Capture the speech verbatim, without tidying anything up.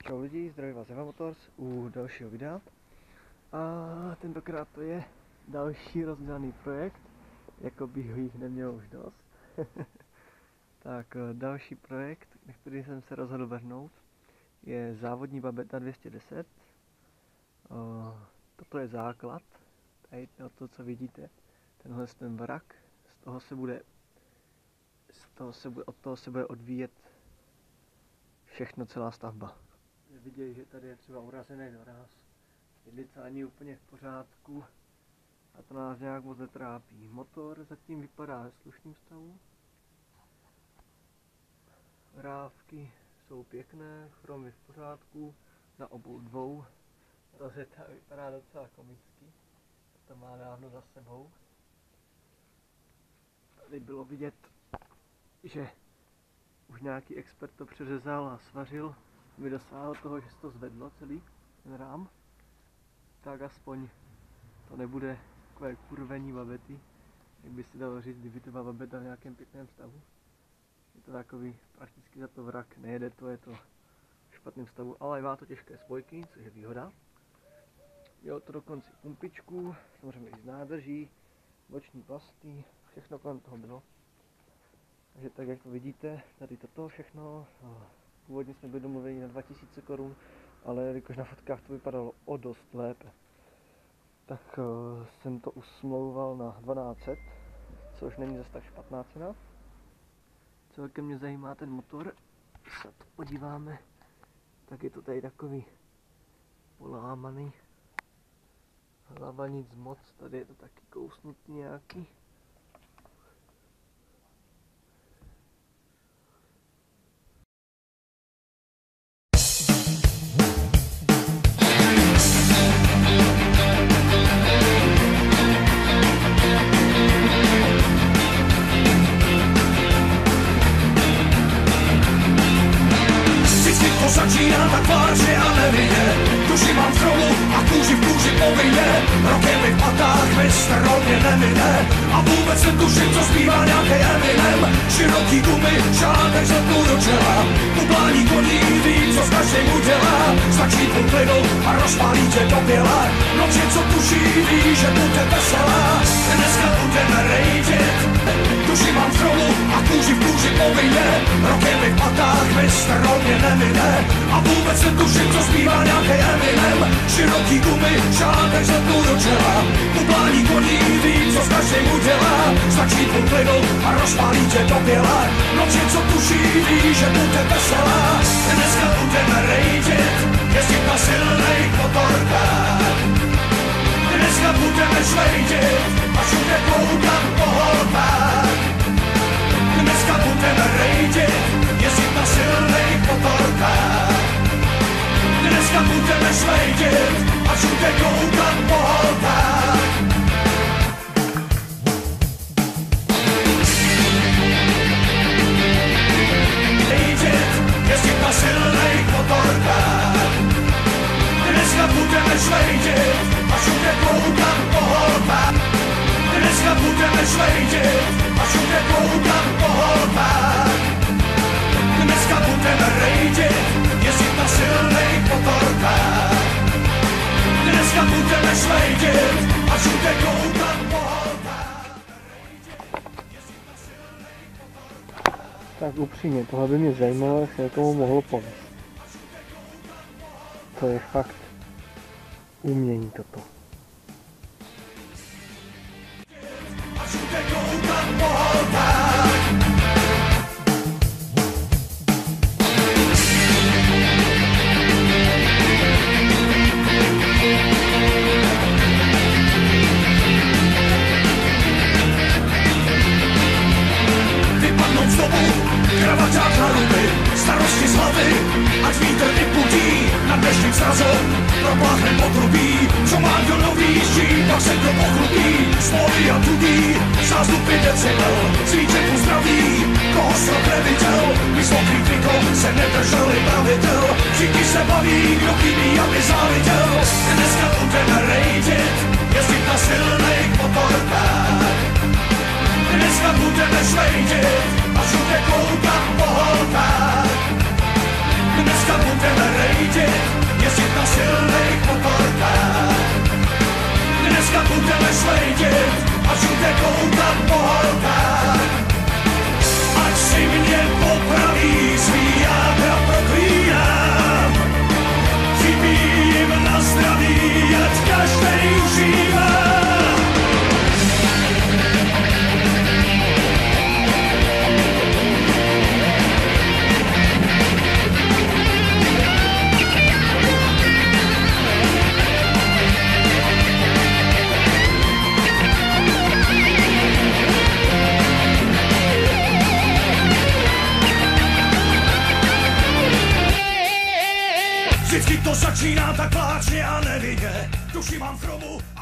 Čau lidi, zdraví vás Eva Motors u dalšího videa. A tentokrát to je další rozdělaný projekt, jako bych jich neměl už dost. Tak další projekt, na který jsem se rozhodl vrhnout, je závodní babeta dvě stě deset. Toto je základ, tady to, co vidíte, tenhle ten vrak, z toho se bude, z toho se bude, od toho se bude odvíjet všechno, celá stavba. Vidějí, že tady je třeba urazený doraz, jedlice ani úplně v pořádku a to nás nějak moc netrápí. Motor zatím vypadá ve slušném stavu, vrávky jsou pěkné, chromy v pořádku na obou dvou, rozeta vypadá docela komicky, to má dávno za sebou. Tady bylo vidět, že už nějaký expert to přeřezal a svařil, mi dosáhl toho, že se to zvedlo celý, ten rám, tak aspoň to nebude takové kurvení babety, jak by si dalo říct, kdyby to byla babeta v nějakém pěkném stavu. Je to takový, prakticky za to vrak, nejede to, je to v špatném stavu, ale má to těžké spojky, což je výhoda. Mělo to dokonce pumpičku, samozřejmě i z nádrží, boční plasty, všechno kolem toho bylo. Takže tak, jak to vidíte, tady toto všechno, původně jsme byli domluveni na dva tisíce korun, ale jakož na fotkách to vypadalo o dost lépe. Tak uh, jsem to usmlouval na dvanáct set, což není zase tak špatná cena. Celkem mě zajímá ten motor, když se to podíváme, tak je to tady takový polámaný. Hlava nic moc, tady je to taky kousnutý nějaký. Začínám tak vážně a nevinně, duši mám v chromu a kůži v kůži povinně. Rokem mi v patách mistr rovně nemine a vůbec netuším, co zpívá nějaký Eminem. Široký gumy, žádnej zetnu do čela, kuplání koní ví, co s každým udělá. Stačí půl plynu a rozpálí tě do běla, noči co tuší ví, že bude veselá. Dneska budeme rejdit, duši mám v chromu a kůži v kůži povinně. Rokem mi v patách mistr rovně nemine a vůbec netuším, co zpívá nějaký Eminem. Široký gumy, žádnej zetnu do čela, kuplání koní ví, co s každým udělá. Stačí půl plynu a rozpálí tě do běla, noči co tuší ví, že bude veselá. Dneska budeme rejdit, jezdit na silných motorkách. Dneska budeme švejdit a všude koukat po holkách. Dneska budeme rejdit, jezdit na silných motorkách. Dneska budeme švejdit a všude koukat po holkách. Rejdit, jezdit na silných motorkách. Dneska budeme švejdit a všude koukat po holkách. Dneska budeme švejdit a všude koukat po holkách. Dneska budeme rejdit, jezdit na silných motorkách. Dneska budeme švejdit a všude koukat po holkách. Tak upřímně, tohle by mě zajímalo, jak se někomu mohlo povést. To je fakt umění toto. A všude koukat po holkách. Vypadnout z domu, kravaťák na ruby, starosti z hlavy, ať vítr vypudí nad dnešním srazem. Propláchne potrubí, co má kdo nový jíždí, pak se kdo pochlubí. Spory a tudí, zástupy decibel, cvíček uzdraví, koho strop neviděl. My s mokrým trikom se nedrželi pravidel, všichni se baví, kdo chybí, aby záviděl. Dneska budeme rejdit, jezdit na silných motorkách. Dneska budeme švejdit a všude koukat po holkách. Dneska budeme rejdit, jezdit na silných motorkách. Dneska budeme šlejdit a všude koukat po holkách. Ať si mě popraví, svý jádra proklínám. Chybí jim na zdraví, ať každej užívá. Vždycky to začíná tak vláčně a nevinně. Duši mám chromu